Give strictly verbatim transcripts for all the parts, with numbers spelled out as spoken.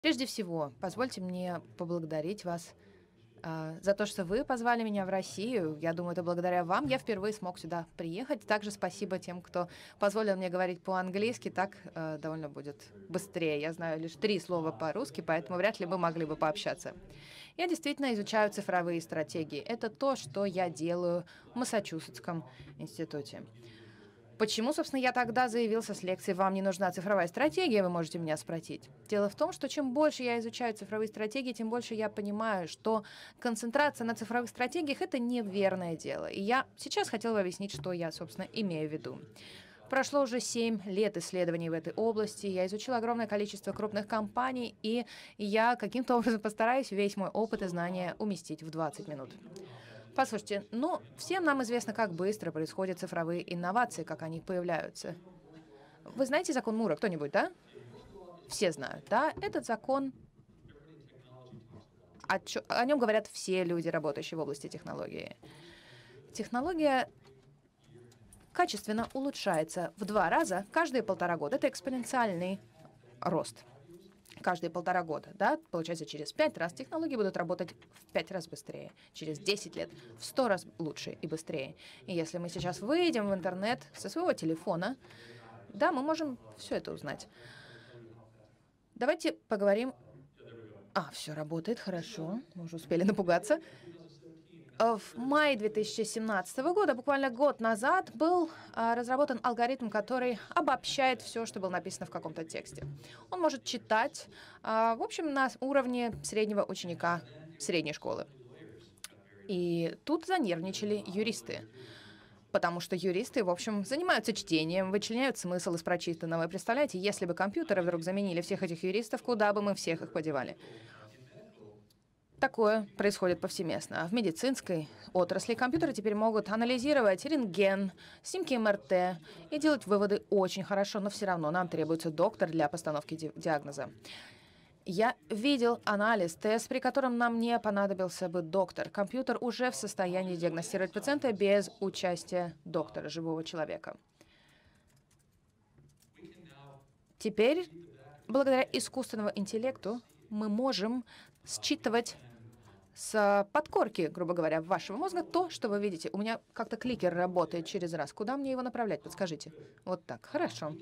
Прежде всего, позвольте мне поблагодарить вас а, за то, что вы позвали меня в Россию. Я думаю, это благодаря вам я впервые смог сюда приехать. Также спасибо тем, кто позволил мне говорить по-английски. Так э, довольно будет быстрее. Я знаю лишь три слова по-русски, поэтому вряд ли мы могли бы пообщаться. Я действительно изучаю цифровые стратегии. Это то, что я делаю в Массачусетском институте. Почему, собственно, я тогда заявился с лекцией «Вам не нужна цифровая стратегия», вы можете меня спросить. Дело в том, что чем больше я изучаю цифровые стратегии, тем больше я понимаю, что концентрация на цифровых стратегиях — это неверное дело. И я сейчас хотела бы объяснить, что я, собственно, имею в виду. Прошло уже семь лет исследований в этой области, я изучила огромное количество крупных компаний, и я каким-то образом постараюсь весь мой опыт и знания уместить в двадцать минут. Послушайте, ну, всем нам известно, как быстро происходят цифровые инновации, как они появляются. Вы знаете закон Мура, кто-нибудь, да? Все знают, да? Этот закон, о, чё- о нем говорят все люди, работающие в области технологии. Технология качественно улучшается в два раза каждые полтора года. Это экспоненциальный рост. Каждые полтора года, да, получается, через пять раз технологии будут работать в пять раз быстрее, через десять лет в сто раз лучше и быстрее. И если мы сейчас выйдем в интернет со своего телефона, да, мы можем все это узнать. Давайте поговорим. А, все работает, хорошо, мы уже успели напугаться. Э, В мае две тысячи семнадцатого года, буквально год назад, был а, разработан алгоритм, который обобщает все, что было написано в каком-то тексте. Он может читать, а, в общем, на уровне среднего ученика средней школы. И тут занервничали юристы. Потому что юристы, в общем, занимаются чтением, вычленяют смысл из прочитанного. И представляете, если бы компьютеры вдруг заменили всех этих юристов, куда бы мы всех их подевали? Такое происходит повсеместно. В медицинской отрасли компьютеры теперь могут анализировать рентген, снимки эм эр тэ и делать выводы очень хорошо, но все равно нам требуется доктор для постановки ди- диагноза. Я видел анализ, тест, при котором нам не понадобился бы доктор. Компьютер уже в состоянии диагностировать пациента без участия доктора, живого человека. Теперь, благодаря искусственному интеллекту, мы можем считывать с подкорки, грубо говоря, вашего мозга то, что вы видите. У меня как-то кликер работает через раз. Куда мне его направлять? Подскажите. Вот так. Хорошо.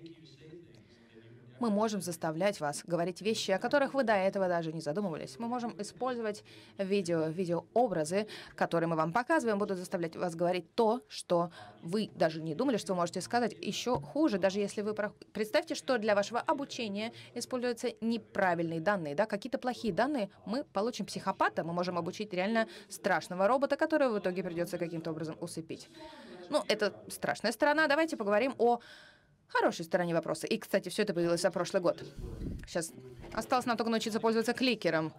Мы можем заставлять вас говорить вещи, о которых вы до этого даже не задумывались. Мы можем использовать видео, видеообразы, которые мы вам показываем, будут заставлять вас говорить то, что вы даже не думали, что вы можете сказать. Еще хуже, даже если вы... про- Представьте, что для вашего обучения используются неправильные данные, да, какие-то плохие данные, мы получим психопата, мы можем обучить реально страшного робота, которого в итоге придется каким-то образом усыпить. Ну, это страшная сторона. Давайте поговорим о хорошей стороне вопроса. И, кстати, все это появилось за прошлый год. Сейчас осталось нам только научиться пользоваться кликером.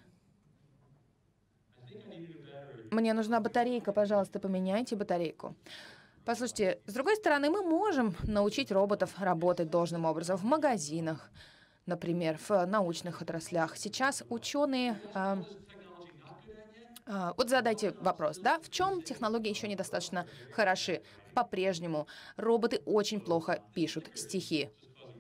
Мне нужна батарейка, пожалуйста, поменяйте батарейку. Послушайте, с другой стороны, мы можем научить роботов работать должным образом в магазинах, например, в научных отраслях. Сейчас ученые... а, а, вот задайте вопрос, да, в чем технологии еще недостаточно хороши? По-прежнему роботы очень плохо пишут стихи.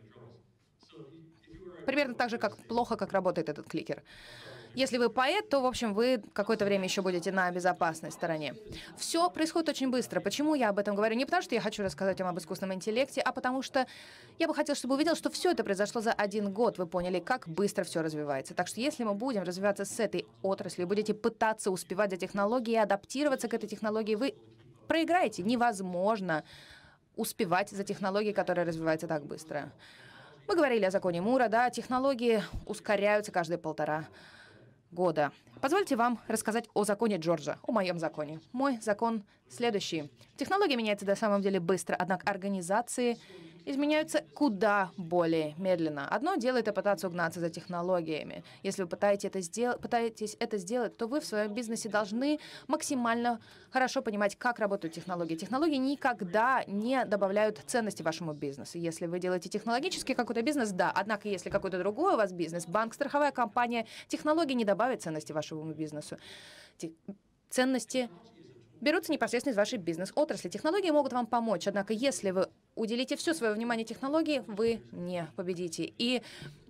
Примерно так же, как плохо, как работает этот кликер. Если вы поэт, то, в общем, вы какое-то время еще будете на безопасной стороне. Все происходит очень быстро. Почему я об этом говорю? Не потому, что я хочу рассказать вам об искусственном интеллекте, а потому что я бы хотела, чтобы вы увидел, что все это произошло за один год. Вы поняли, как быстро все развивается. Так что если мы будем развиваться с этой отраслью, будете пытаться успевать за технологией, адаптироваться к этой технологии, вы проиграете. Невозможно успевать за технологией, которая развивается так быстро. Мы говорили о законе Мура, да, технологии ускоряются каждые полтора года. Позвольте вам рассказать о законе Джорджа, о моем законе. Мой закон следующий. Технология меняется на самом деле быстро, однако организации изменяются куда более медленно. Одно дело — это пытаться угнаться за технологиями. Если вы пытаетесь это, сдел- пытаетесь это сделать, то вы в своем бизнесе должны максимально хорошо понимать, как работают технологии. Технологии никогда не добавляют ценности вашему бизнесу. Если вы делаете технологический какой-то бизнес, да. Однако, если какой-то другой у вас бизнес, банк, страховая компания, технологии не добавят ценности вашему бизнесу. Те- Ценности берутся непосредственно из вашей бизнес-отрасли. Технологии могут вам помочь, однако если вы уделите все свое внимание технологии, вы не победите. И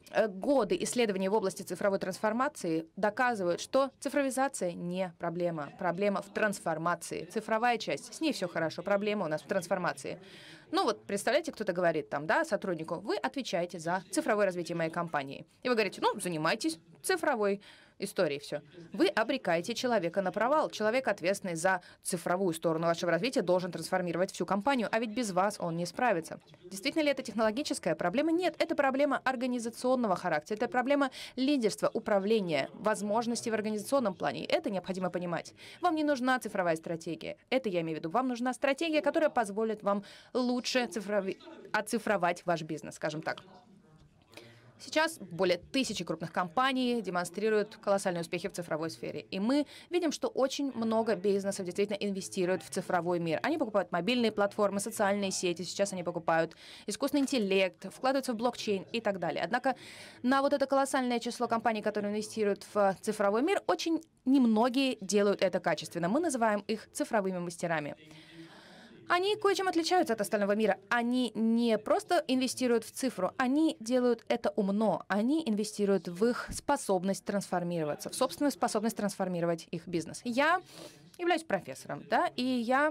годы исследований в области цифровой трансформации доказывают, что цифровизация не проблема. Проблема в трансформации. Цифровая часть, с ней все хорошо. Проблема у нас в трансформации. Ну вот, представляете, кто-то говорит там, да, сотруднику, вы отвечаете за цифровое развитие моей компании. И вы говорите, ну, занимайтесь цифровой историей, все. Вы обрекаете человека на провал. Человек, ответственный за цифровую сторону вашего развития, должен трансформировать всю компанию, а ведь без вас он не справится. Действительно ли это технологическая проблема? Нет, это проблема организационного характера, это проблема лидерства, управления, возможностей в организационном плане. И это необходимо понимать. Вам не нужна цифровая стратегия. Это я имею в виду. Вам нужна стратегия, которая позволит вам лучше цифрови... оцифровать ваш бизнес, скажем так. Сейчас более тысячи крупных компаний демонстрируют колоссальные успехи в цифровой сфере. И мы видим, что очень много бизнесов действительно инвестируют в цифровой мир. Они покупают мобильные платформы, социальные сети, сейчас они покупают искусственный интеллект, вкладываются в блокчейн и так далее. Однако на вот это колоссальное число компаний, которые инвестируют в цифровой мир, очень немногие делают это качественно. Мы называем их цифровыми мастерами. Они кое-чем отличаются от остального мира. Они не просто инвестируют в цифру, они делают это умно. Они инвестируют в их способность трансформироваться, в собственную способность трансформировать их бизнес. Я являюсь профессором, да, и я...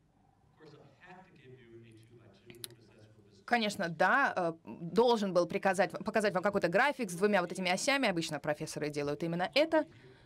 Конечно, да, должен был приказать, показать вам какой-то график с двумя вот этими осями. Обычно профессоры делают именно это.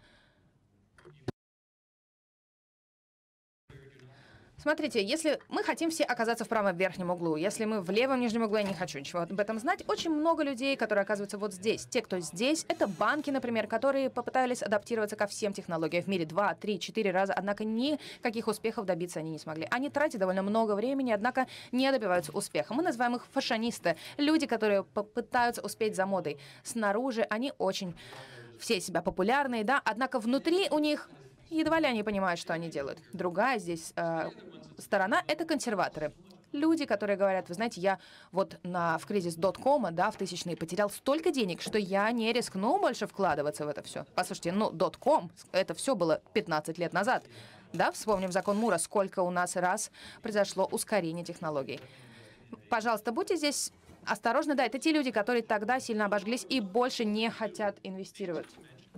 Смотрите, если мы хотим все оказаться в правом верхнем углу, если мы в левом нижнем углу, я не хочу ничего об этом знать, очень много людей, которые оказываются вот здесь. Те, кто здесь, это банки, например, которые попытались адаптироваться ко всем технологиям в мире два, три, четыре раза, однако никаких успехов добиться они не смогли. Они тратят довольно много времени, однако не добиваются успеха. Мы называем их фашонисты, люди, которые попытаются успеть за модой. Снаружи они очень все себя популярные, да, однако внутри у них... Едва ли они понимают, что они делают. Другая здесь э, сторона — это консерваторы. Люди, которые говорят, вы знаете, я вот на, в кризис доткома, да, в тысячные потерял столько денег, что я не рискну больше вкладываться в это все. Послушайте, ну, дотком, это все было пятнадцать лет назад. Да, вспомним закон Мура, сколько у нас раз произошло ускорение технологий. Пожалуйста, будьте здесь осторожны. Да, это те люди, которые тогда сильно обожглись и больше не хотят инвестировать.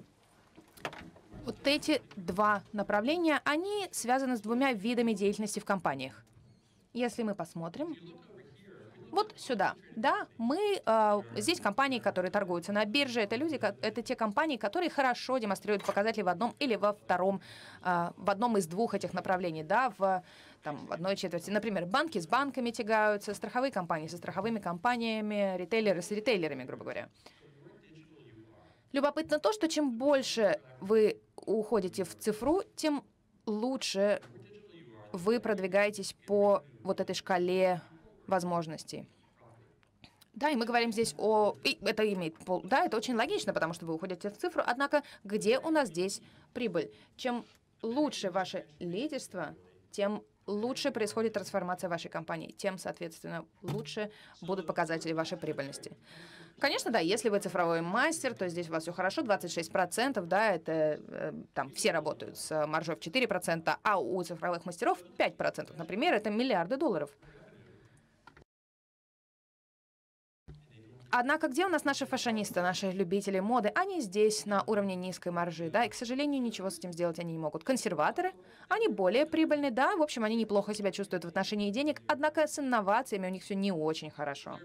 Вот эти два направления, они связаны с двумя видами деятельности в компаниях. Если мы посмотрим вот сюда, да, мы э, здесь компании, которые торгуются на бирже, это люди, это те компании, которые хорошо демонстрируют показатели в одном или во втором, э, в одном из двух этих направлений, да, в там в одной четверти. Например, банки с банками тягаются, страховые компании со страховыми компаниями, ритейлеры с ритейлерами, грубо говоря. Любопытно то, что чем больше вы уходите в цифру, тем лучше вы продвигаетесь по вот этой шкале возможностей. Да, и мы говорим здесь о... И это имеет... Да, это очень логично, потому что вы уходите в цифру. Однако, где у нас здесь прибыль? Чем лучше ваше лидерство, тем лучше происходит трансформация вашей компании, тем, соответственно, лучше будут показатели вашей прибыльности. Конечно, да, если вы цифровой мастер, то здесь у вас все хорошо, двадцать шесть процентов, да, это э, там все работают с маржой в четыре процента, а у цифровых мастеров пять процентов, например, это миллиарды долларов. Однако где у нас наши фашонисты, наши любители моды? Они здесь на уровне низкой маржи, да, и, к сожалению, ничего с этим сделать они не могут. Консерваторы, они более прибыльны, да, в общем, они неплохо себя чувствуют в отношении денег, однако с инновациями у них все не очень хорошо.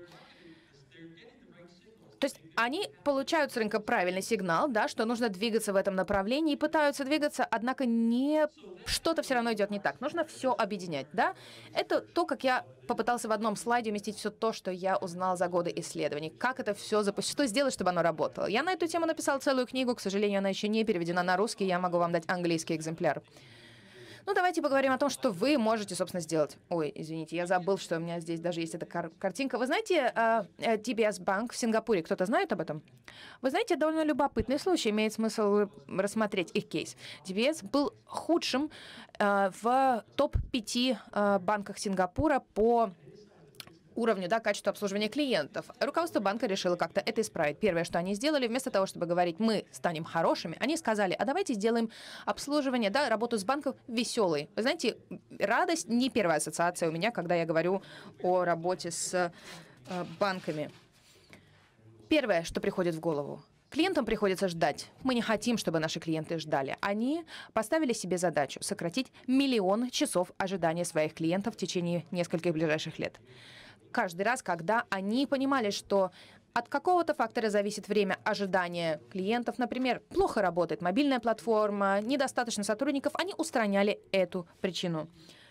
То есть они получают с рынка правильный сигнал, да, что нужно двигаться в этом направлении, и пытаются двигаться, однако не... что-то все равно идет не так. Нужно все объединять, да. Это то, как я попытался в одном слайде уместить все то, что я узнал за годы исследований. Как это все запустить, что сделать, чтобы оно работало. Я на эту тему написал целую книгу, к сожалению, она еще не переведена на русский, я могу вам дать английский экземпляр. Ну, давайте поговорим о том, что вы можете, собственно, сделать. Ой, извините, я забыл, что у меня здесь даже есть эта кар картинка. Вы знаете, э, ти би эс банк в Сингапуре, кто-то знает об этом? Вы знаете, довольно любопытный случай, имеет смысл рассмотреть их кейс. ти би эс был худшим э, в топ пяти э, банках Сингапура по уровню, да, качества обслуживания клиентов. Руководство банка решило как-то это исправить. Первое, что они сделали, вместо того, чтобы говорить, мы станем хорошими, они сказали, а давайте сделаем обслуживание, да, работу с банком веселой. Вы знаете, радость не первая ассоциация у меня, когда я говорю о работе с э, банками. Первое, что приходит в голову. Клиентам приходится ждать. Мы не хотим, чтобы наши клиенты ждали. Они поставили себе задачу сократить миллион часов ожидания своих клиентов в течение нескольких ближайших лет. Каждый раз, когда они понимали, что от какого-то фактора зависит время ожидания клиентов, например, плохо работает мобильная платформа, недостаточно сотрудников, они устраняли эту причину.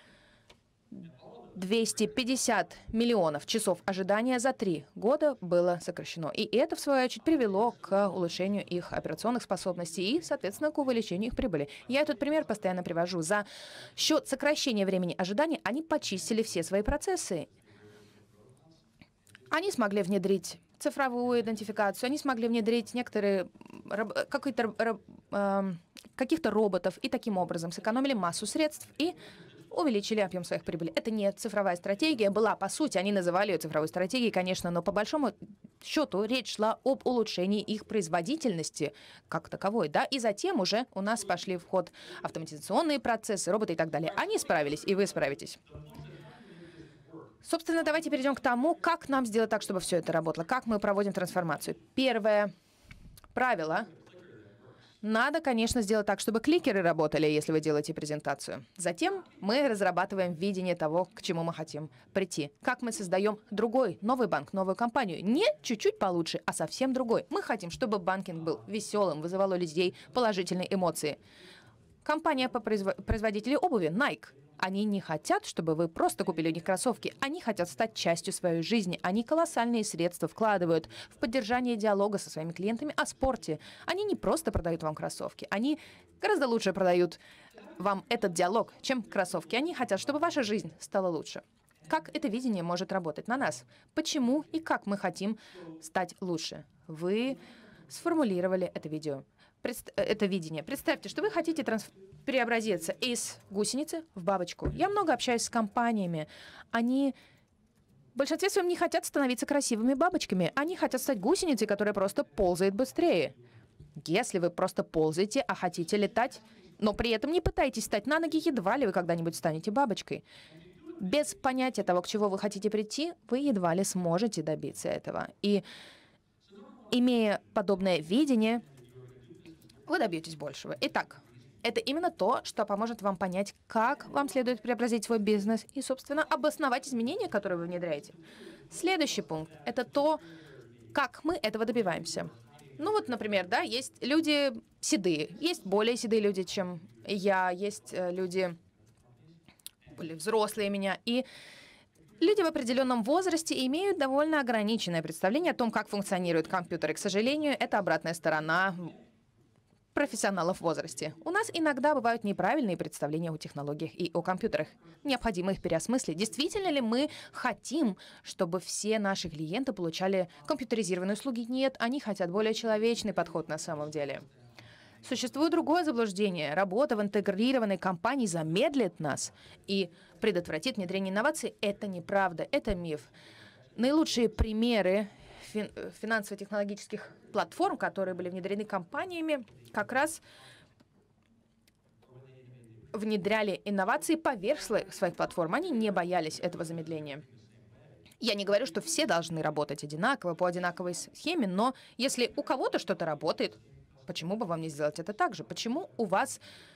двести пятьдесят миллионов часов ожидания за три года было сокращено. И это, в свою очередь, привело к улучшению их операционных способностей и, соответственно, к увеличению их прибыли. Я этот пример постоянно привожу. За счет сокращения времени ожидания они почистили все свои процессы. Они смогли внедрить цифровую идентификацию, они смогли внедрить некоторые каких-то э, каких-то роботов и таким образом сэкономили массу средств и увеличили объем своих прибылей. Это не цифровая стратегия была, по сути, они называли ее цифровой стратегией, конечно, но по большому счету речь шла об улучшении их производительности как таковой, да, и затем уже у нас пошли в ход автоматизационные процессы, роботы и так далее. Они справились, и вы справитесь. Собственно, давайте перейдем к тому, как нам сделать так, чтобы все это работало, как мы проводим трансформацию. Первое правило. Надо, конечно, сделать так, чтобы кликеры работали, если вы делаете презентацию. Затем мы разрабатываем видение того, к чему мы хотим прийти. Как мы создаем другой, новый банк, новую компанию. Не чуть-чуть получше, а совсем другой. Мы хотим, чтобы банкинг был веселым, вызывал у людей положительные эмоции. Компания по произв... производителю обуви Nike. Они не хотят, чтобы вы просто купили у них кроссовки. Они хотят стать частью своей жизни. Они колоссальные средства вкладывают в поддержание диалога со своими клиентами о спорте. Они не просто продают вам кроссовки. Они гораздо лучше продают вам этот диалог, чем кроссовки. Они хотят, чтобы ваша жизнь стала лучше. Как это видение может работать на нас? Почему и как мы хотим стать лучше? Вы сформулировали это видео. Предст... это видение. Представьте, что вы хотите транс... преобразиться из гусеницы в бабочку. Я много общаюсь с компаниями. Они в большинстве своем не хотят становиться красивыми бабочками. Они хотят стать гусеницей, которая просто ползает быстрее. Если вы просто ползаете, а хотите летать, но при этом не пытаетесь встать на ноги, едва ли вы когда-нибудь станете бабочкой. Без понятия того, к чему вы хотите прийти, вы едва ли сможете добиться этого. И имея подобное видение, вы добьетесь большего. Итак, это именно то, что поможет вам понять, как вам следует преобразить свой бизнес и, собственно, обосновать изменения, которые вы внедряете. Следующий пункт — это то, как мы этого добиваемся. Ну вот, например, да, есть люди седые, есть более седые люди, чем я, есть люди более взрослые меня, и люди в определенном возрасте имеют довольно ограниченное представление о том, как функционируют компьютеры. К сожалению, это обратная сторона профессионалов в возрасте. У нас иногда бывают неправильные представления о технологиях и о компьютерах. Необходимо их переосмыслить. Действительно ли мы хотим, чтобы все наши клиенты получали компьютеризированные услуги? Нет, они хотят более человечный подход на самом деле. Существует другое заблуждение. Работа в интегрированной компании замедлит нас и предотвратит внедрение инноваций. Это неправда, это миф. Наилучшие примеры финансово-технологических платформ, которые были внедрены компаниями, как раз внедряли инновации поверх своих платформ. Они не боялись этого замедления. Я не говорю, что все должны работать одинаково, по одинаковой схеме, но если у кого-то что-то работает, почему бы вам не сделать это так же? Почему у вас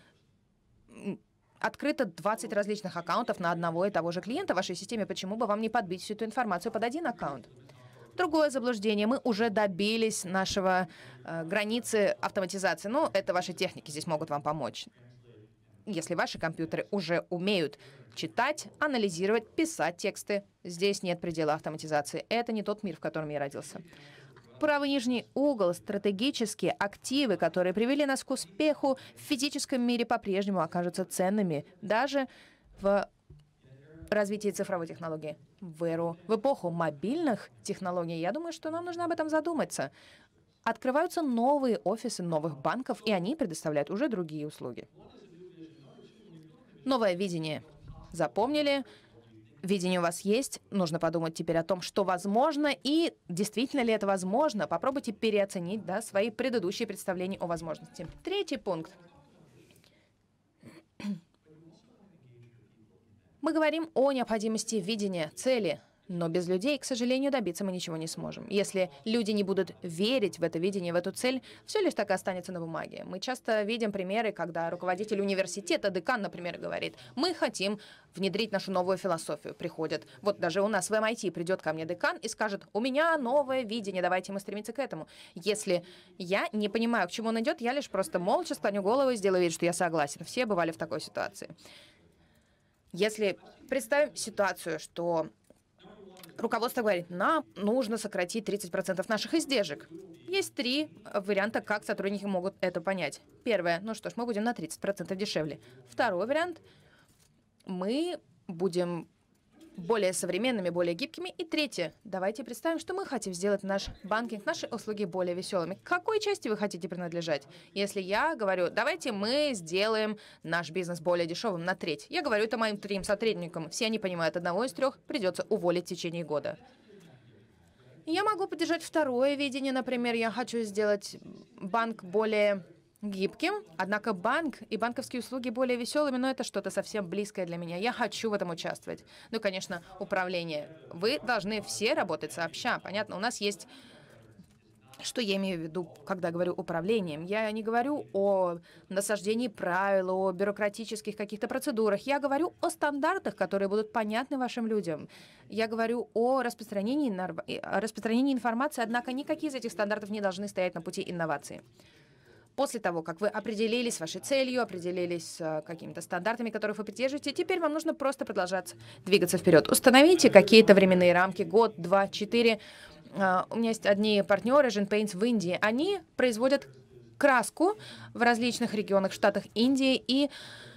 открыто двадцать различных аккаунтов на одного и того же клиента в вашей системе? Почему бы вам не подбить всю эту информацию под один аккаунт? Другое заблуждение. Мы уже добились нашего э, границы автоматизации. Ну, это ваши техники здесь могут вам помочь. Если ваши компьютеры уже умеют читать, анализировать, писать тексты, здесь нет предела автоматизации. Это не тот мир, в котором я родился. Правый нижний угол, стратегические активы, которые привели нас к успеху в физическом мире, по-прежнему окажутся ценными даже в развитии цифровой технологии. В эру, в эпоху мобильных технологий, я думаю, что нам нужно об этом задуматься. Открываются новые офисы новых банков, и они предоставляют уже другие услуги. Новое видение. Запомнили? Видение у вас есть. Нужно подумать теперь о том, что возможно, и действительно ли это возможно. Попробуйте переоценить, да, свои предыдущие представления о возможности. Третий пункт. Мы говорим о необходимости видения, цели. Но без людей, к сожалению, добиться мы ничего не сможем. Если люди не будут верить в это видение, в эту цель, все лишь так и останется на бумаге. Мы часто видим примеры, когда руководитель университета, декан, например, говорит: мы хотим внедрить нашу новую философию. Приходят, вот даже у нас в эм ай ти придет ко мне декан и скажет: у меня новое видение, давайте мы стремиться к этому. Если я не понимаю, к чему он идет, я лишь просто молча склоню голову и сделаю вид, что я согласен. Все бывали в такой ситуации. Если представим ситуацию, что руководство говорит: нам нужно сократить тридцать процентов наших издержек. Есть три варианта, как сотрудники могут это понять. Первое: ну что ж, мы будем на тридцать процентов дешевле. Второй вариант: мы будем более современными, более гибкими. И третье: давайте представим, что мы хотим сделать наш банкинг, наши услуги более веселыми. К какой части вы хотите принадлежать? Если я говорю: давайте мы сделаем наш бизнес более дешевым на треть, я говорю это моим трем сотрудникам. Все они понимают, одного из трех придется уволить в течение года. Я могу поддержать второе видение. Например, я хочу сделать банк более гибким, однако банк и банковские услуги более веселыми, но это что-то совсем близкое для меня. Я хочу в этом участвовать. Ну и, конечно, управление. Вы должны все работать сообща. Понятно, у нас есть... Что я имею в виду, когда говорю управлением? Я не говорю о насаждении правил, о бюрократических каких-то процедурах. Я говорю о стандартах, которые будут понятны вашим людям. Я говорю о распространении, о распространении информации, однако никакие из этих стандартов не должны стоять на пути инновации. После того, как вы определились с вашей целью, определились с какими-то стандартами, которых вы придерживаете, теперь вам нужно просто продолжать двигаться вперед. Установите какие-то временные рамки, год, два, четыре. Uh, у меня есть одни партнеры, Gen Paints в Индии. Они производят краску в различных регионах, штатах Индии, и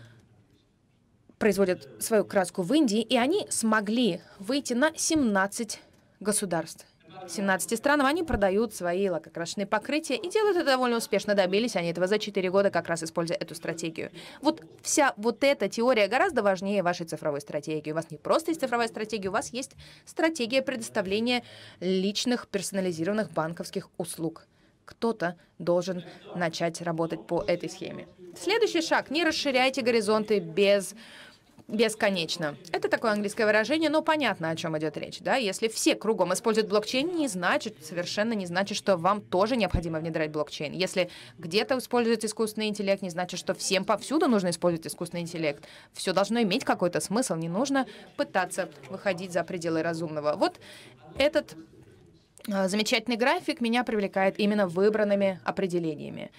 производят свою краску в Индии, и они смогли выйти на семнадцать государств. семнадцати странам они продают свои лакокрасочные покрытия и делают это довольно успешно. Добились они этого за четыре года, как раз используя эту стратегию. Вот вся вот эта теория гораздо важнее вашей цифровой стратегии. У вас не просто есть цифровая стратегия, у вас есть стратегия предоставления личных персонализированных банковских услуг. Кто-то должен начать работать по этой схеме. Следующий шаг. Не расширяйте горизонты без... бесконечно. Это такое английское выражение, но понятно, о чем идет речь. Да? Если все кругом используют блокчейн, не значит, совершенно не значит, что вам тоже необходимо внедрять блокчейн. Если где-то используется искусственный интеллект, не значит, что всем повсюду нужно использовать искусственный интеллект. Все должно иметь какой-то смысл, не нужно пытаться выходить за пределы разумного. Вот этот э, замечательный график меня привлекает именно выбранными определениями.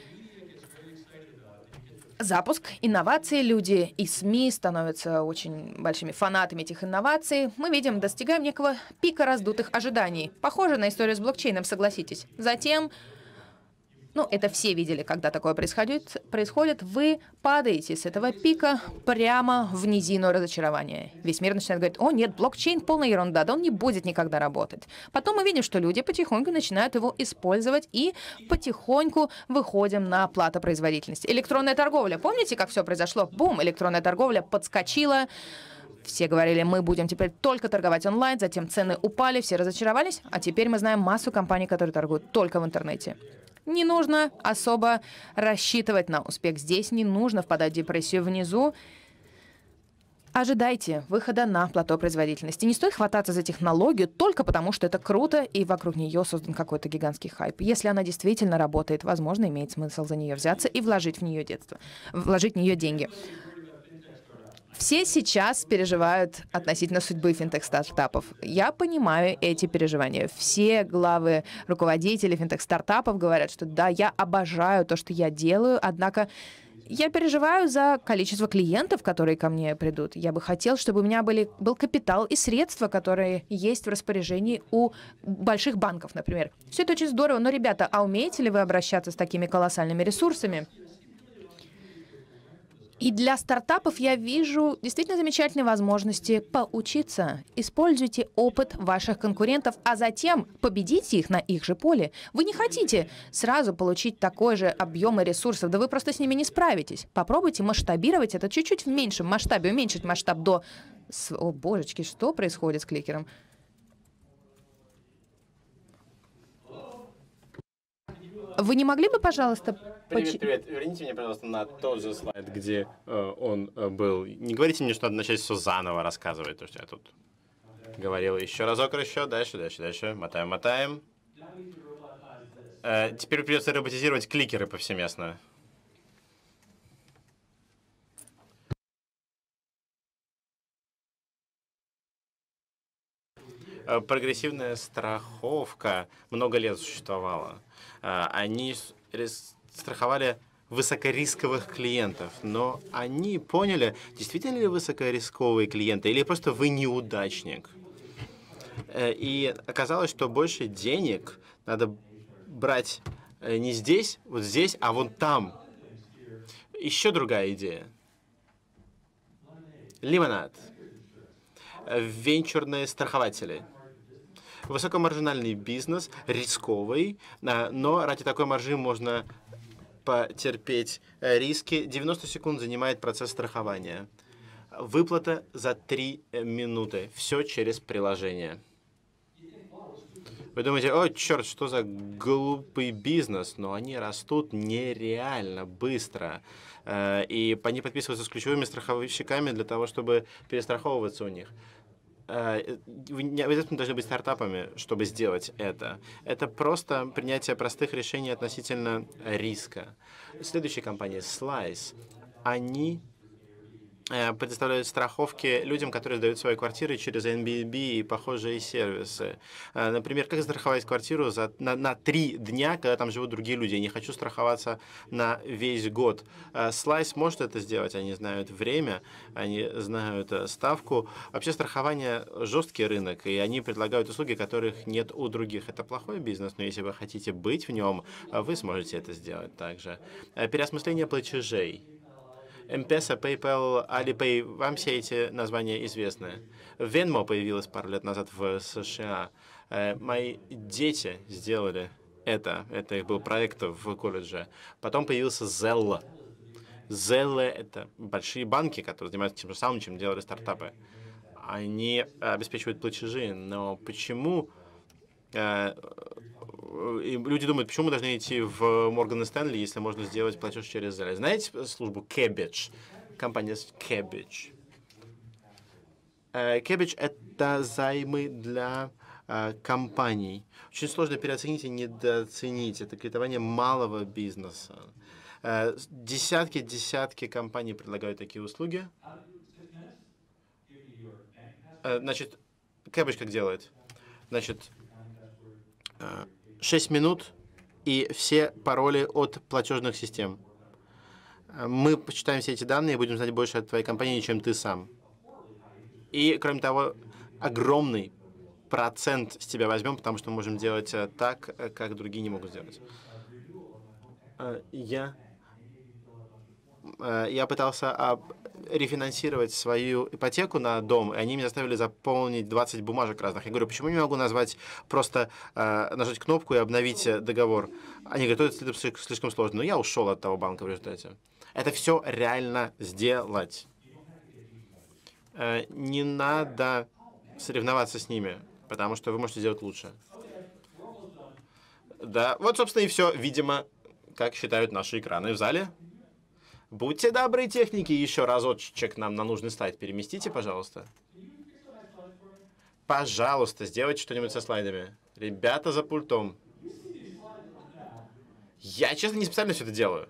Запуск, инновации, люди и СМИ становятся очень большими фанатами этих инноваций. Мы видим, достигаем некого пика раздутых ожиданий. Похоже на историю с блокчейном, согласитесь. Затем, ну, это все видели, когда такое происходит, происходит, вы падаете с этого пика прямо в низину разочарования. Весь мир начинает говорить: о нет, блокчейн полная ерунда, да он не будет никогда работать. Потом мы видим, что люди потихоньку начинают его использовать, и потихоньку выходим на платопроизводительность. Электронная торговля. Помните, как все произошло? Бум, электронная торговля подскочила. Все говорили: мы будем теперь только торговать онлайн, затем цены упали, все разочаровались, а теперь мы знаем массу компаний, которые торгуют только в интернете. Не нужно особо рассчитывать на успех здесь, не нужно впадать в депрессию внизу. Ожидайте выхода на плато производительности. Не стоит хвататься за технологию только потому, что это круто, и вокруг нее создан какой-то гигантский хайп. Если она действительно работает, возможно, имеет смысл за нее взяться и вложить в нее детство, вложить в нее деньги. Все сейчас переживают относительно судьбы финтех-стартапов. Я понимаю эти переживания. Все главы руководителей финтех-стартапов говорят, что да, я обожаю то, что я делаю, однако я переживаю за количество клиентов, которые ко мне придут. Я бы хотел, чтобы у меня были, был капитал и средства, которые есть в распоряжении у больших банков, например. Все это очень здорово, но, ребята, а умеете ли вы обращаться с такими колоссальными ресурсами? И для стартапов я вижу действительно замечательные возможности поучиться. Используйте опыт ваших конкурентов, а затем победите их на их же поле. Вы не хотите сразу получить такой же объем ресурсов, да вы просто с ними не справитесь. Попробуйте масштабировать это чуть-чуть в меньшем масштабе, уменьшить масштаб до... О, божечки, что происходит с кликером? Вы не могли бы, пожалуйста... Привет, привет. Верните меня, пожалуйста, на тот же слайд, где э, он э, был. Не говорите мне, что надо начать все заново рассказывать, то, что я тут... говорил. Еще разок, еще, дальше, дальше, дальше. Мотаем, мотаем. Э, теперь придется роботизировать кликеры повсеместно. Э, прогрессивная страховка много лет существовала. Э, они страховали высокорисковых клиентов, но они поняли, действительно ли высокорисковые клиенты или просто вы неудачник. И оказалось, что больше денег надо брать не здесь, вот здесь, а вон там. Еще другая идея. Лимонад. Венчурные страхователи. Высокомаржинальный бизнес, рисковый, но ради такой маржи можно потерпеть риски. девяносто секунд занимает процесс страхования. Выплата за три минуты. Все через приложение. Вы думаете, о, черт, что за глупый бизнес, но они растут нереально быстро. И они подписываются с ключевыми страховщиками для того, чтобы перестраховываться у них. Вы не обязательно должны быть стартапами, чтобы сделать это. Это просто принятие простых решений относительно риска. Следующая компания, Slice, они предоставляют страховки людям, которые сдают свои квартиры через эн би би и похожие сервисы. Например, как страховать квартиру за, на, на три дня, когда там живут другие люди. Я не хочу страховаться на весь год. Slice может это сделать, они знают время, они знают ставку. Вообще страхование – жесткий рынок, и они предлагают услуги, которых нет у других. Это плохой бизнес, но если вы хотите быть в нем, вы сможете это сделать также. Переосмысление платежей. M-Pesa, PayPal, Alipay, вам все эти названия известны. Venmo появилась пару лет назад в США. Мои дети сделали это. Это их был проект в колледже. Потом появился Zelle. Zelle — это большие банки, которые занимаются тем же самым, чем делали стартапы. Они обеспечивают платежи, но почему... И люди думают, почему мы должны идти в Морган Стэнли, если можно сделать платеж через Zelle. Знаете службу Kabbage? Компания Kabbage. Kabbage — это займы для компаний. Очень сложно переоценить и недооценить. Это кредитование малого бизнеса. Десятки, десятки компаний предлагают такие услуги. Значит, Kabbage как делает? Значит, шесть минут и все пароли от платежных систем. Мы почитаем все эти данные и будем знать больше о твоей компании, чем ты сам. И, кроме того, огромный процент с тебя возьмем, потому что мы можем делать так, как другие не могут сделать. Я, я пытался рефинансировать свою ипотеку на дом, и они меня заставили заполнить двадцать бумажек разных. Я говорю, почему не могу назвать, просто э, нажать кнопку и обновить договор? Они говорят, это слишком сложно. Но я ушел от того банка в результате. Это все реально сделать. Э, не надо соревноваться с ними, потому что вы можете сделать лучше. Да, вот, собственно, и все. Видимо, как считают наши экраны в зале. Будьте добры, техники, еще разочек нам на нужный слайд переместите, пожалуйста. Пожалуйста, сделайте что-нибудь со слайдами. Ребята за пультом. Я, честно, не специально все это делаю.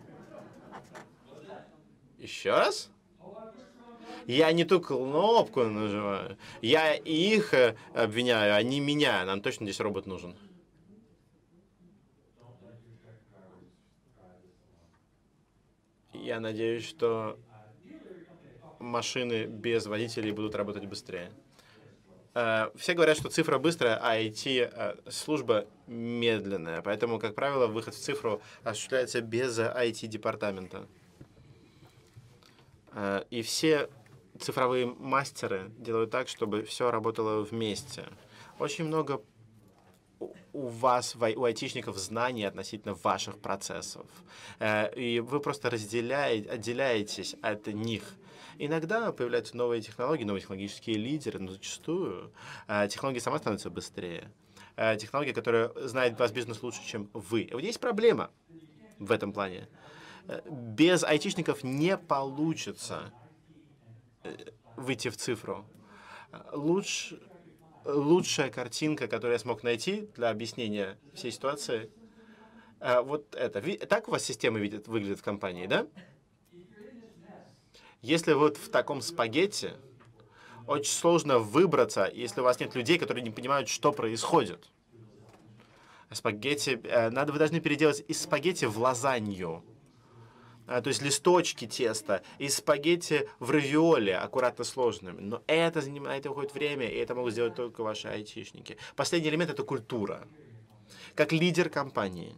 Еще раз? Я не ту кнопку нажимаю. Я их обвиняю, а не меня. Нам точно здесь робот нужен. Я надеюсь, что машины без водителей будут работать быстрее. Все говорят, что цифра быстрая, а ай ти-служба медленная. Поэтому, как правило, выход в цифру осуществляется без ай ти-департамента. И все цифровые мастеры делают так, чтобы все работало вместе. Очень много у вас, у айтишников, знаний относительно ваших процессов. И вы просто разделяете, отделяетесь от них. Иногда появляются новые технологии, новые технологические лидеры, но зачастую технология сама становится быстрее. Технология, которая знает ваш бизнес лучше, чем вы. И вот есть проблема в этом плане. Без айтишников не получится выйти в цифру. Лучше... лучшая картинка, которую я смог найти для объяснения всей ситуации, э, вот это. Ви- Так у вас система видит, выглядит в компании, да? Если вот в таком спагетти, очень сложно выбраться, если у вас нет людей, которые не понимают, что происходит. Спагетти, э, надо, вы должны переделать из спагетти в лазанью. А, то есть листочки теста, из спагетти в равиоли, аккуратно сложными. Но это занимает, это уходит время, и это могут сделать только ваши айтишники. Последний элемент — это культура. Как лидер компании.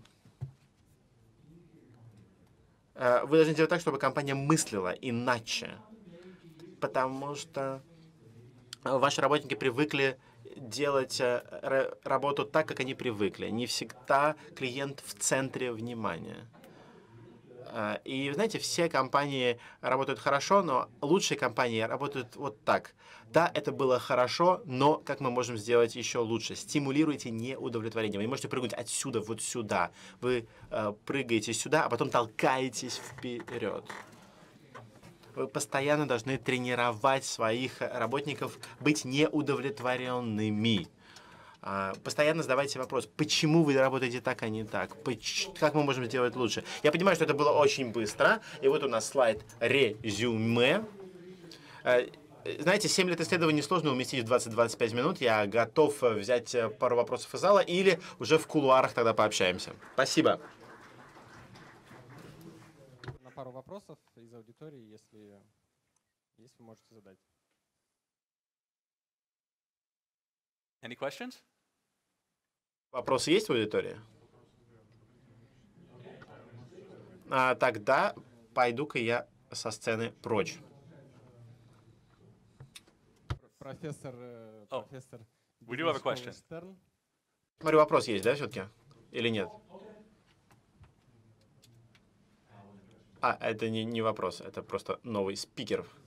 э, Вы должны делать так, чтобы компания мыслила иначе. Потому что ваши работники привыкли делать э, ра- работу так, как они привыкли. Не всегда клиент в центре внимания. А, И, знаете, все компании работают хорошо, но лучшие компании работают вот так. Да, это было хорошо, но как мы можем сделать еще лучше? Стимулируйте неудовлетворение. Вы не можете прыгнуть отсюда вот сюда. Вы э, прыгаете сюда, а потом толкаетесь вперед. Вы постоянно должны тренировать своих работников быть неудовлетворенными. А, Постоянно задавайте вопрос, почему вы работаете так, а не так? Поч- Как мы можем сделать лучше? Я понимаю, что это было очень быстро. И вот у нас слайд резюме. Э, Знаете, семь лет исследований сложно уместить в двадцать-двадцать пять минут. Я готов э, взять э, пару вопросов из зала или уже в кулуарах тогда пообщаемся. Спасибо. На пару вопросов из аудитории, если есть, вы можете задать. Any questions? Вопросы есть в аудитории? А, тогда пойду-ка я со сцены прочь. Профессор, э, Oh, профессор we do have a бизнес-школы question. Стерн. Смотрю, вопрос есть, да, все-таки? Или нет? А, это не, не вопрос, это просто новый спикер.